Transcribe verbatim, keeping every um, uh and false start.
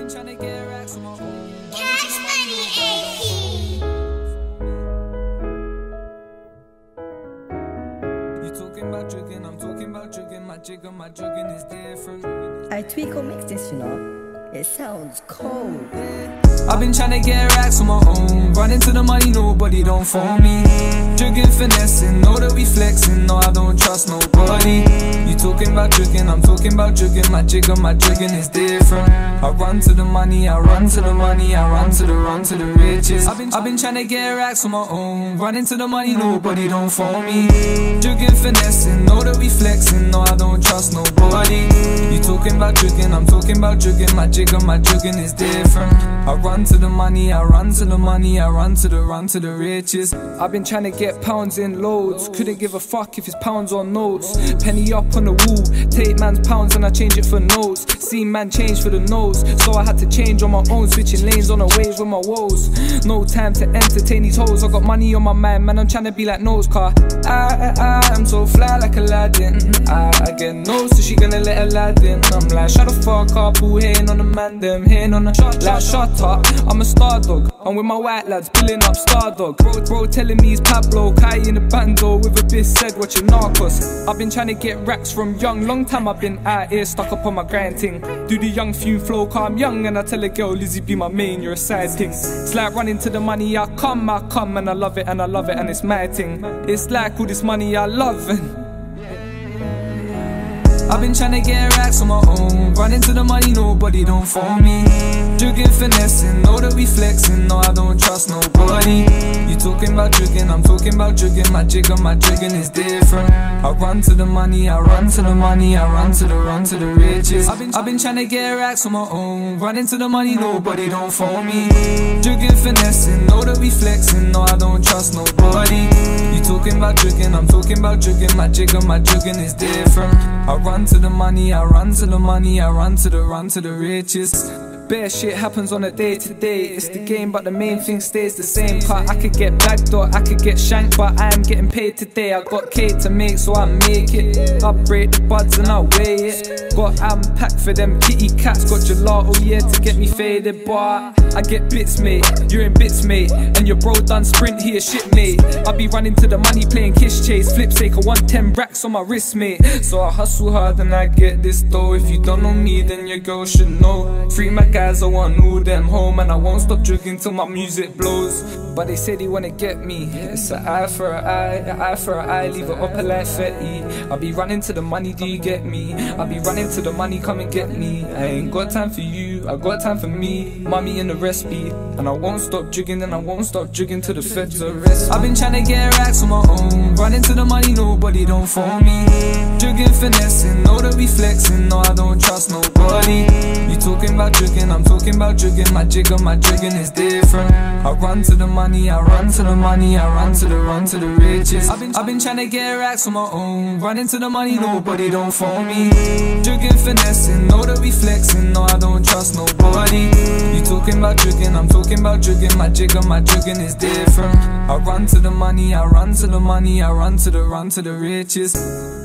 been trying to get racks on my own. Cash Money A P. You talking about jugging, I'm talking about jugging. My jigger, my jugging is different. I Tweako mix this, you know. It sounds cold. I've been trying to get racks on my own. Running to the money, nobody don't phone me. Jugging, finessing, know that we flexing. No, I don't trust nobody. You talking about jugging, I'm talking about jugging. My jigger, my jugging is different. I run to the money, I run to the money, I run to the run to the riches. I've been, I've been trying to get racks on my own. Running to the money, nobody don't phone me. Jugging, finessing, know that we flexing. No, I don't trust nobody. You talking about jugging, I'm talking about jugging. My jigger, my jugging is different. I run to the money, I run to the money, I run to the run to the riches. I've been trying to get pounds in loads. Couldn't give a fuck if it's pounds or notes. Penny up on the wall, take man's pounds and I change it for notes. See man change for the nose, so I had to change on my own. Switching lanes on a wave with my woes. No time to entertain these hoes. I got money on my mind, man, I'm trying to be like nose car. I, I, I'm so fly like Aladdin. I, I get nose, so she gonna let Aladdin. I'm like, shut the fuck up, who hating on the man, them hating on the shot, like shut up. I'm a star dog, I'm with my white lads, billing up star dog. Bro, bro telling me he's Pablo, Kai in the bando with a bitch said watching Narcos. I've been trying to get racks from young, long time I've been out here stuck up on my grind ting. Do the young fume flow, car I'm young and I tell a girl, Lizzie be my main, you're a side thing. It's like running to the money, I come, I come and I love it and I love it and it's my thing. It's like all this money I love and I've been trying to get racks on my own. Running to the money, nobody don't phone me. Jugging, finessing, know that we flexing. No, I don't trust nobody. You talking about jugging, I'm talking about jugging. My jigger, my jugging is different. I run to the money, I run to the money, I run to the run to the riches. I've been, I've been trying to get racks on my own. Running to the money, nobody don't phone me. Jugging, finessing, know that we flexing. No, I don't trust nobody. You talking about jugging, I'm talking about jugging. My jigger, my jugging is different. I run to the money, I run to the money, I run to the run to the riches. Bare shit happens on a day to day. It's the game, but the main thing stays the same. Car I could get bagged or I could get shanked, but I am getting paid today. I got K to make, so I make it. I break the buds and I weigh it. Got am packed for them kitty cats. Got gelato, yeah, to get me faded, but I get bits, mate. You're in bits, mate. And your bro done sprint here, shit, mate. I be running to the money, playing kiss chase. Flip sake, I want ten racks on my wrist, mate. So I hustle hard and I get this though. If you don't know me, then your girl should know. Free my guys, I want all them home, and I won't stop jugging till my music blows. But they say they wanna get me. It's an eye for an eye, an eye for an eye, leave it up like Fetty. I be running to the money, do you get me? I be running to the money, come and get me. I ain't got time for you, I got time for me. Mommy and the recipe, and I won't stop jugging, and I won't stop jugging till the feds arrest me. I've been trying to get racks on my own. Running to the money, nobody don't phone me. Jugging, finessing, know that we flexing. No, I don't trust nobody. You talking about jugging, I'm talking about jugging. My jigger, my jugging is different. I run to the money, I run to the money, I run to the run to the riches. I've been, I've been trying to get racks on my own. Running to the money, nobody don't phone me. Jugging, finessing, know that we flexing. No, I don't trust nobody. You talking about jugging, I'm talking about jugging. My jigger, my jugging is different. I run to the money, I run to the money, I run to the run to the riches.